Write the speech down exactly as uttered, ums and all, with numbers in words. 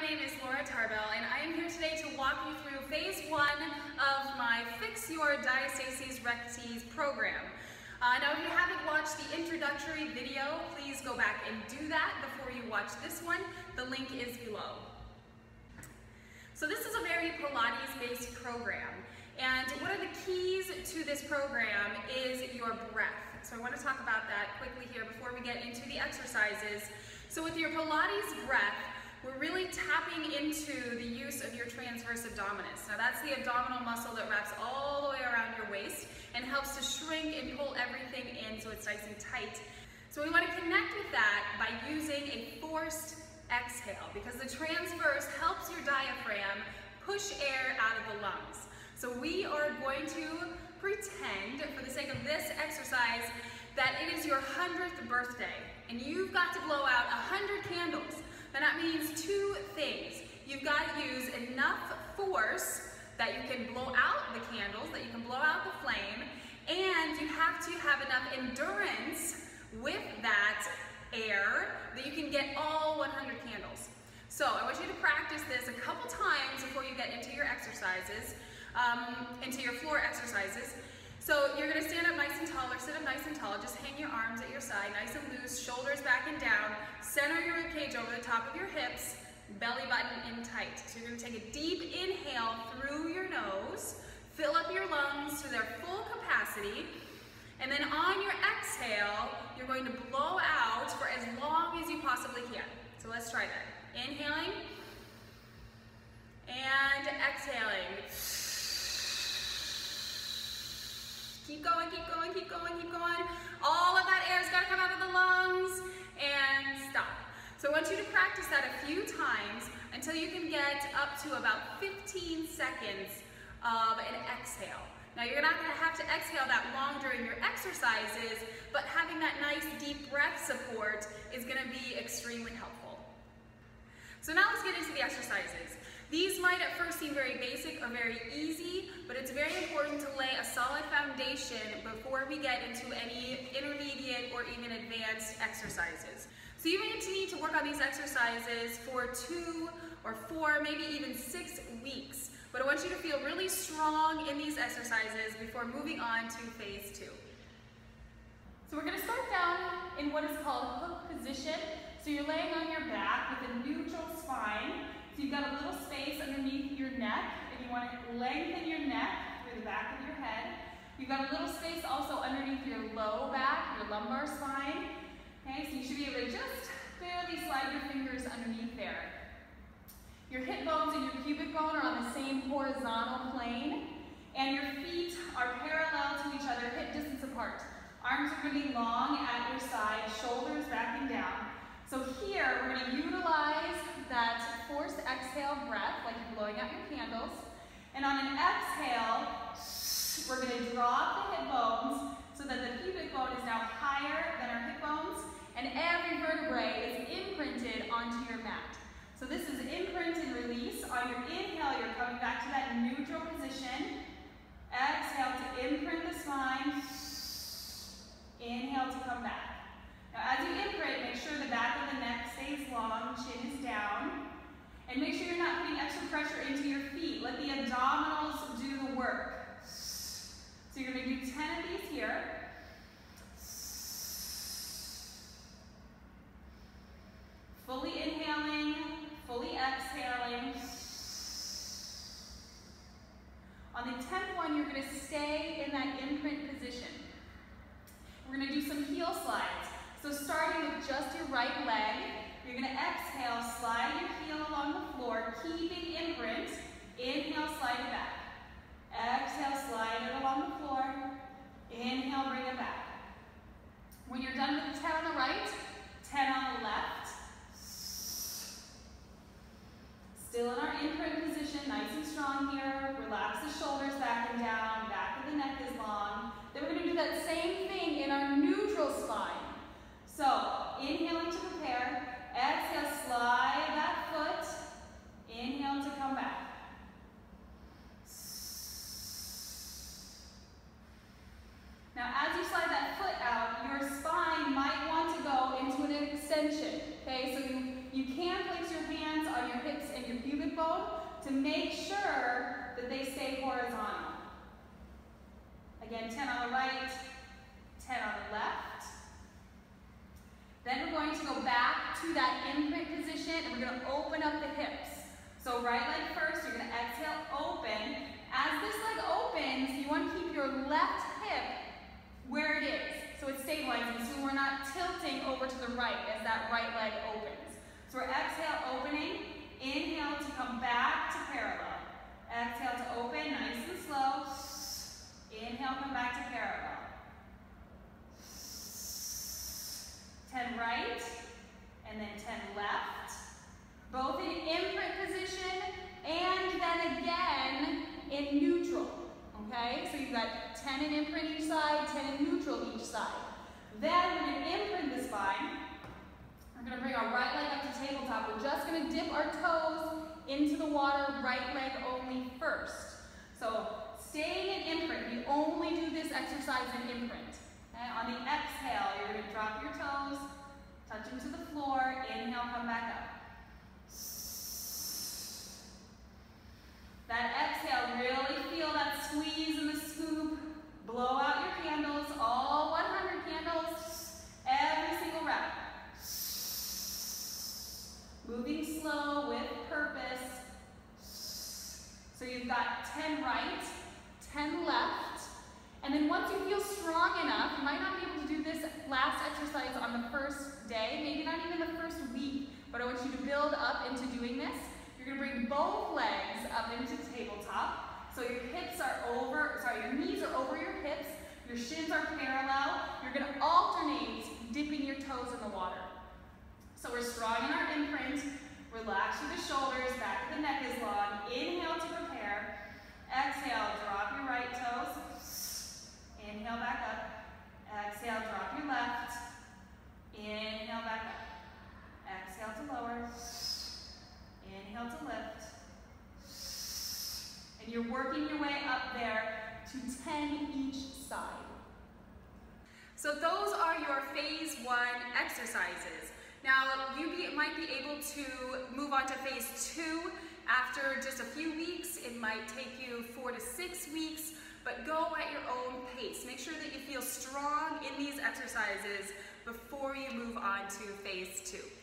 name is Laura Tarbell, and I am here today to walk you through phase one of my Fix Your Diastases Rectis program. Uh, now, if you haven't watched the introductory video, please go back and do that before you watch this one. The link is below. So this is a very Pilates-based program, and one of the keys to this program is your breath. So I want to talk about that quickly here before we get into the exercises. So with your Pilates breath, we're really tapping into the use of your transverse abdominis. Now that's the abdominal muscle that wraps all the way around your waist and helps to shrink and pull everything in so it's nice and tight. So we want to connect with that by using a forced exhale, because the transverse helps your diaphragm push air out of the lungs. So we are going to pretend, for the sake of this exercise, that it is your hundredth birthday and you've got to blow out a hundred candles. And that means two things. You've got to use enough force that you can blow out the candles, that you can blow out the flame, and you have to have enough endurance with that air that you can get all one hundred candles. So I want you to practice this a couple times before you get into your exercises, um, into your floor exercises. So you're going to stand up nice and tall, or sit up nice and tall. Just hang your arms at your side, nice and loose, shoulders back and down. Center your rib cage over the top of your hips, belly button in tight. So you're going to take a deep inhale through your nose, fill up your lungs to their full capacity, and then on your exhale, you're going to blow out for as long as you possibly can. So let's try that. Inhaling and exhaling. Keep going, keep going, keep going, keep going. All of that air's got to come out of the lungs, and stop. So I want you to practice that a few times until you can get up to about fifteen seconds of an exhale. Now you're not going to have to exhale that long during your exercises, but having that nice deep breath support is going to be extremely helpful. So now let's get into the exercises. These might at first seem very basic or very easy, but it's very important to lay a solid foundation before we get into any intermediate or even advanced exercises. So you may need to work on these exercises for two or four, maybe even six weeks. But I want you to feel really strong in these exercises before moving on to phase two. So we're going to start down in what is called hook position. So you're laying on your back with a neutral spine. So you've got a little space underneath your neck, and you want to lengthen your neck through the back of your head. You've got a little space also underneath your low back, your lumbar spine. Okay, so you should be able to just barely slide your fingers underneath there. Your hip bones and your pubic bone are on the same horizontal plane, and your feet are parallel to each other, hip distance apart. Arms are going to be long at your side, shoulders backing down. So here, we're going to utilize that forced exhale breath, like you're blowing out your candles. And on an exhale, we're going to drop the hip bones so that the pubic bone is now higher than our hip bones, and every vertebrae is imprinted onto your mat. So this is imprint and release. On your inhale, you're coming back to that neutral position. Exhale to imprint the spine. Inhale to come back. Now as you imprint, make sure the back of the neck stays long, chin is down. And make sure you're not putting extra pressure into your feet. Let the abdominals do the work. So you're going to do ten of these here. Fully inhaling, fully exhaling. On the tenth one, you're going to stay in that imprint position. We're going to do some heel slides. So starting with just your right leg, you're going to exhale, slide your heel along the floor, keeping imprint. Inhale, slide it back. Exhale, slide it along the floor. Inhale, bring it back. When you're done with the ten on the right, ten on the left. Still in our imprint position, nice and strong here. Relax the shoulders back and down, back of the neck is long. Then we're going to do that same thing in our neutral spine. So, inhaling to prepare, to make sure that they stay horizontal. Again, ten on the right, ten on the left. Then we're going to go back to that imprint position and we're going to open up the hips. So right leg first, you're going to exhale, open. As this leg opens, you want to keep your left hip where it is. So it's stabilizing, so we're not tilting over to the right as that right leg opens. So we're exhale, opening. Inhale to come back to parallel. Exhale to open, nice and slow. Inhale, come back to parallel. ten right, and then ten left. Both in imprint position, and then again in neutral. Okay, so you've got ten in imprint each side, ten in neutral each side. Then we're going to imprint the spine. We're going to bring our right leg up to tabletop. We're just going to dip our toes into the water, right leg only first. So staying in imprint, we only do this exercise in imprint. Okay? On the exhale, you're going to drop your toes, touch them to the floor, inhale, come back up. That exhale, really feel that squeeze and the scoop. Blow out your candles, all one hundred candles, every single rep. Moving slow with purpose. So you've got ten right, ten left, and then once you feel strong enough, you might not be able to do this last exercise on the first day, maybe not even the first week, but I want you to build up into doing this. You're going to bring both legs up into tabletop. So your hips are over, sorry, your knees are over your hips, your shins are parallel. You're going to alternate dipping your toes in the water. So we're strong in our imprint. Relax through the shoulders, back of the neck is long. Inhale to prepare. Exhale, drop your right toes. Inhale back up. Exhale, drop your left. Inhale back up. Exhale to lower. Inhale to lift. And you're working your way up there to ten each side. So those are your phase one exercises. Now you be, might be able to move on to phase two after just a few weeks. It might take you four to six weeks, but go at your own pace. Make sure that you feel strong in these exercises before you move on to phase two.